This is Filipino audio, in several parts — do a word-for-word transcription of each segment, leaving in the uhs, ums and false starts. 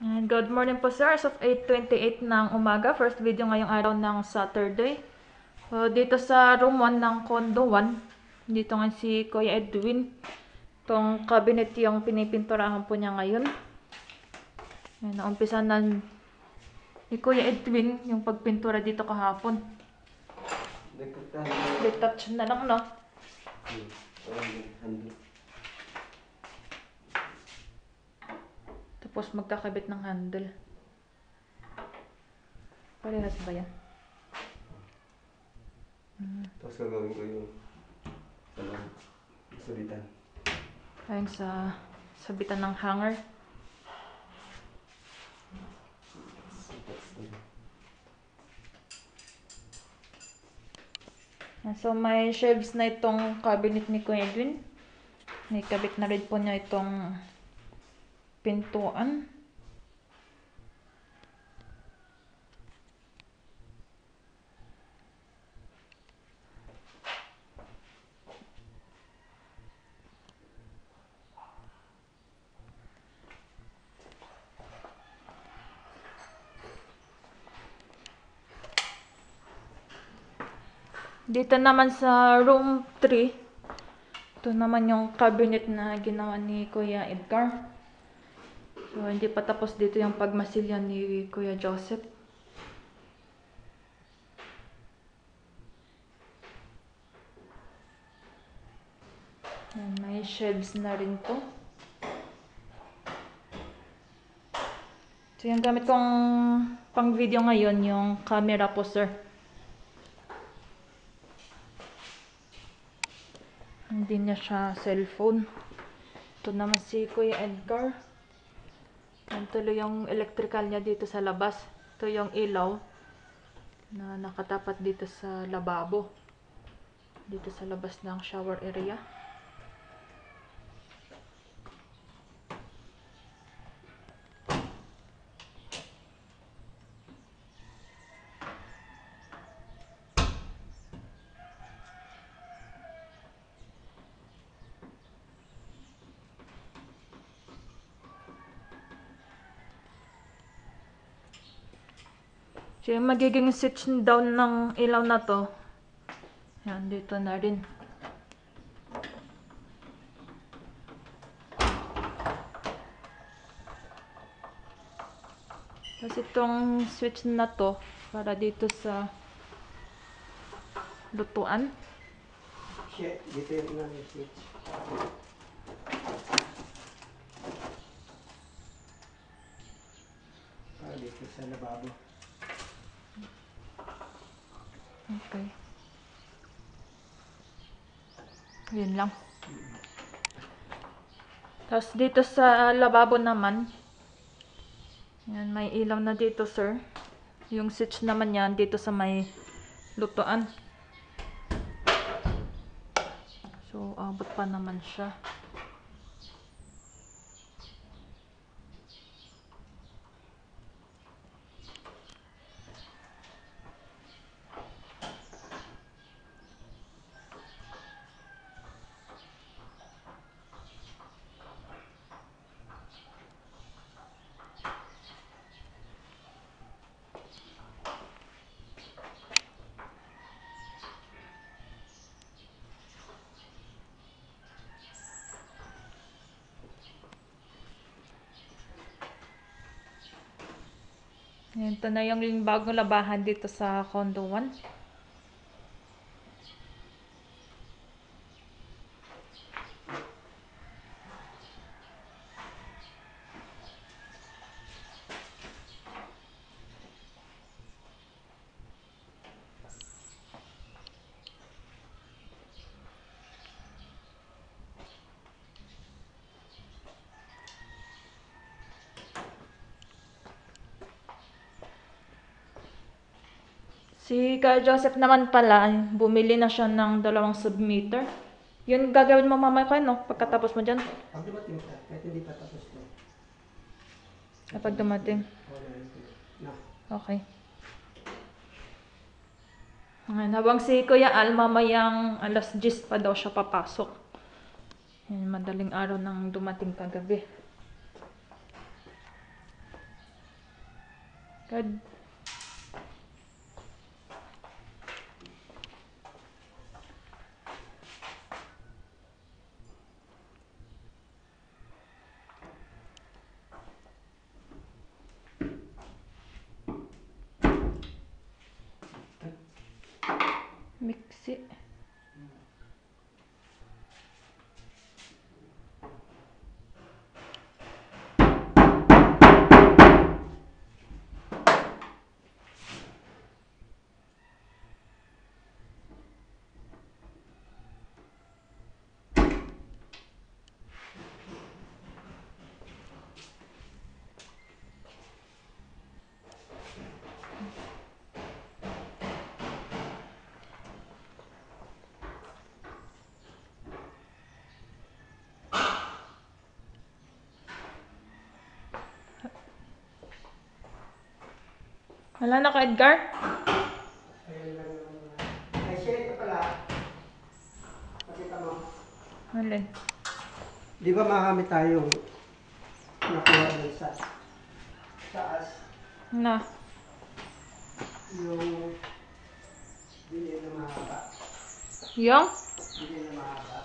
And good morning po sir, as of eight twenty-eight ng umaga, first video ngayong araw ng Saturday. So, dito sa room one ng condo one, dito nga si Kuya Edwin. Itong cabinet yung pinipinturahan po niya ngayon. Ayan, naumpisa na ni Kuya Edwin yung pagpintura dito kahapon. Retouch na lang, no? Tapos magkakabit ng handle. Parehas ba yan? Hmm. Tapos gagawin ko yung talang sabitan. Ayun sa sabitan ng hanger. So may shelves na itong cabinet ni Kuya Edwin. May kabit na rin po niya itong pintuan. Dito naman sa room three, ito naman yung cabinet na ginawa ni Kuya Edgar. So, hindi pa tapos dito yung pagmasilya ni Kuya Joseph. Yan, may shelves na rin to. So, yung gamit kong pang video ngayon, yung camera po, sir. Hindi niya siya cellphone. Ito naman si Kuya Edgar. Yan tuloy yung electrical niya dito sa labas. Ito yung ilaw na nakatapat dito sa lababo. Dito sa labas ng shower area. So, yung magiging switch down ng ilaw na to, yan, dito na rin. Tapos itong switch na to, para dito sa lutuan. Shit, dito yung yung switch. Para dito sa lababo. Okay. Yun lang. Tapos dito sa lababo naman, yan, may ilaw na dito, sir. Yung switch naman yan dito sa may lutuan. So, abot pa naman siya. Ito na yung bagong labahan dito sa condo one. Si Kuya Joseph naman pala, bumili na siya ng dalawang submeter. Yun gagawin mo mamaya ko, no? Pagkatapos mo dyan. Pag dumating ka, kahit hindi pa tapos na. Kapag dumating. Na. Okay. Ngayon, habang si Kuya Al, mamayang alas diyes pa daw siya papasok. Yan, madaling araw nang dumating kagabi. Good. Mix it. Wala na ka, Edgar? Ayun lang naman. Ay, share ito pala. Pakita mo. Alin? Di ba marami tayong nakuha dun sa taas? Na. Yung bili na mahaba. Yung? Bili na mahaba.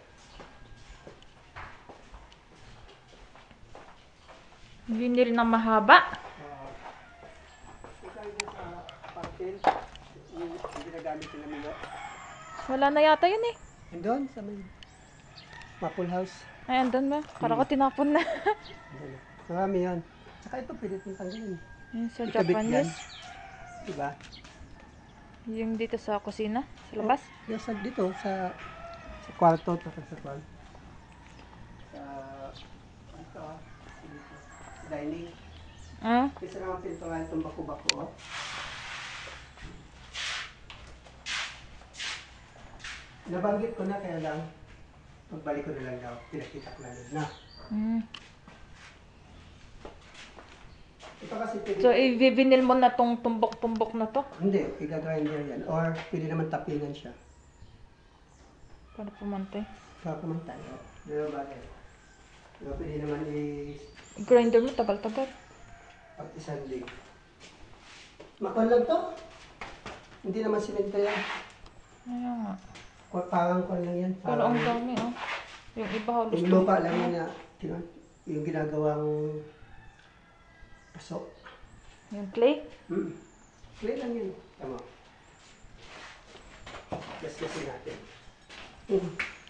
Vinyl na mahaba. Uh, ito yung sa partil. Yung ginagamit nila Milo. Wala na yata yun eh. And doon sa may Maple House. Ay, andun ba? Para ko tinapon na. Andun. Marami yan. Saka ito pilit yung tanggalin. Yun sa Ikabit yan. Japanese. Diba? Yung dito sa kusina. Sa labas. Yung sa dito, sa sa kwarto, tapos sa kwarto. Sa dito, ah, dito, sa dining. Ah? Kasi naman pintuan itong bako-bako. Oh. Nabanggit ko na, kaya lang pagbalik ko na lang daw, pinakita ko na lang na. Mm. Ito kasi pwede, So, i-vinyl mo na tong tumbok-tumbok na to. hindi, i-grinder yan. Or pwede naman tapingan siya. Para pumantay. Para pamantay. Oh. Dalawa ba yan? Diba, pwede naman i- Grinder mo, tagal-tagal. pag isang day. Makon lang to. Hindi naman simento yan. Kaya nga. Kwa- Parang kwan lang yan. Pero ang Parang, dami, oh. Yung iba halos. yung lupa lang yan na, tingnan, yung ginagawang paso. Yung clay. Hmm. Play lang yun. Tama. Gas-gasin natin. Hmm.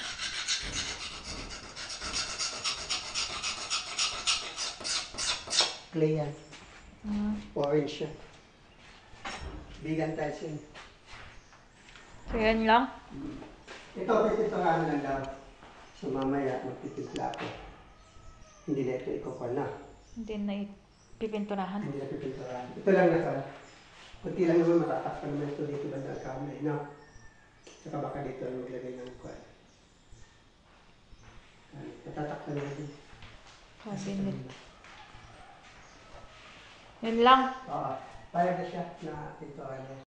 Clay yan. Mm. Orange siya. Vegan tiles yun. So, yan lang. Ito, pipinturahan lang daw. So mamaya, magpipintla ako. Hindi na ito ikukuha na. Hindi na ipipinturahan. Hindi na pipinturahan. Ito lang nasa, kunti lang naman matatakpan naman ito dito ba ng kamay, no? Saka baka dito ang maglagay ng kuwan. Matatakpan natin. Cabinet. Yan lang. Oo. Payag na siya na pinturahan niya.